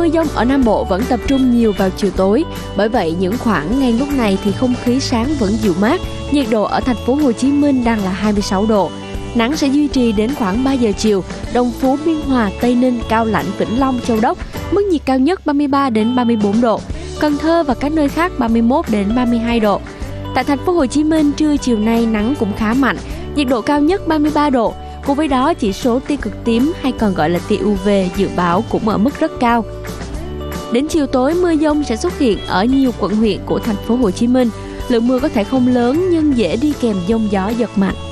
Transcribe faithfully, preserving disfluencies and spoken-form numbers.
mưa dông ở Nam Bộ vẫn tập trung nhiều vào chiều tối. Bởi vậy những khoảng ngay lúc này thì không khí sáng vẫn dịu mát. Nhiệt độ ở thành phố Hồ Chí Minh đang là hai mươi sáu độ. Nắng sẽ duy trì đến khoảng ba giờ chiều. Đồng Phú, Biên Hòa, Tây Ninh, Cao Lãnh, Vĩnh Long, Châu Đốc mức nhiệt cao nhất ba mươi ba đến ba mươi bốn độ. Cần Thơ và các nơi khác ba mươi mốt đến ba mươi hai độ. Tại thành phố Hồ Chí Minh, trưa chiều nay nắng cũng khá mạnh, nhiệt độ cao nhất ba mươi ba độ. Cùng với đó, chỉ số tia cực tím hay còn gọi là tia u vê dự báo cũng ở mức rất cao. Đến chiều tối, mưa dông sẽ xuất hiện ở nhiều quận huyện của thành phố Hồ Chí Minh. Lượng mưa có thể không lớn nhưng dễ đi kèm dông gió giật mạnh.